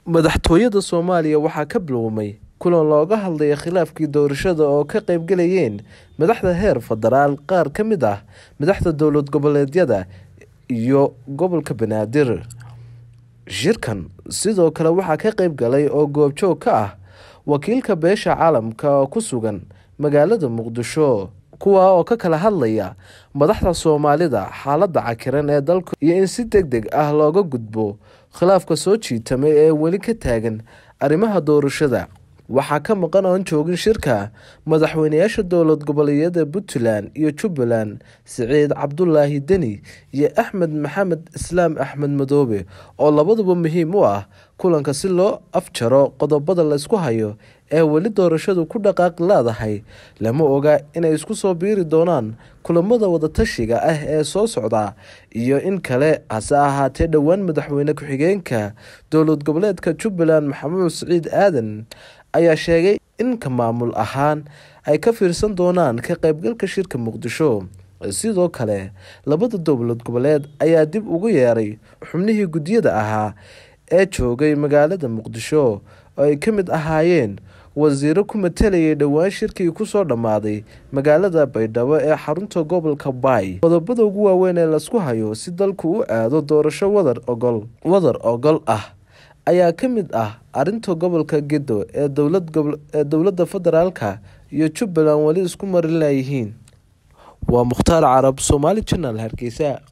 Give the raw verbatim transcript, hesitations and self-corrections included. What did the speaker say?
madaxtooyada Soomaaliya waxaa ka bilowmay kulan looga hadlay khilaafkii doorashada oo ka qayb galayeen madaxda heer federaal, qaar ka mid ah madaxda dowlad goboleedyada iyo gobolka Banaadir. Shirkan sidoo kale waxaa ka qayb galay oo goobjoog ka ah wakiilka beesha caalamka oo ku sugan magaalada Muqdisho, kuwa oo ka kala hadlaya madaxda Soomaalida xaaladda cakiran ee dalka iyo in si degdeg ah looga gudbo khilaafka soo jiitamay ee weli ka taagan arrimaha doorashada. waxaa ka maqan oo aan joogin shirka madaxweynayaasha dowlad goboleedyada Puntland iyo Jubbaland, Siciid Cabdullaahi Deni iyo Axmed Maxamed Islaam Axmed Madoobe, oo labaduba muhiim u ah kulanka si loo afjaro qodobada la isku hayo ee weli doorashadu ku dhaqaaq leedahay. Lama oga inay isku soo biiri doonaan kulamada wadatashiga ah ee soo socda iyo in kale. Hase ahaatee, dhowaan madaxweyne ku-xigeenka dowlad goboleedka Jubbaland Maxamuud Siciid Aadan ayaa sheegay in ka maamul ahaan ay ka fiirsan doonaan ka qaybgalka shirka Muqdisho. Sidoo kale, labada dowlad goboleed ayaa dib ugu yeeray xubnihii guddiyada ahaa ee joogay magaalada Muqdisho oo ay ka mid ahaayeen wasiiro ku matalayay dhowaan shirkii ku soo dhammaaday magaalada Baydhabo ee xarunta gobolka Bay. Qodobada ugu waaweyn ee la isku hayo si dalku u aado doorasho wadar ogol wadar ogol ah ayaa ka mid ah arrinta gobolka Gedo ee dowlad gobol ee dowladda federaalka iyo Jubbaland wali isku marin leeyihiin. Waa Mukhtaar Carab, Somali Channel, Hargeysa.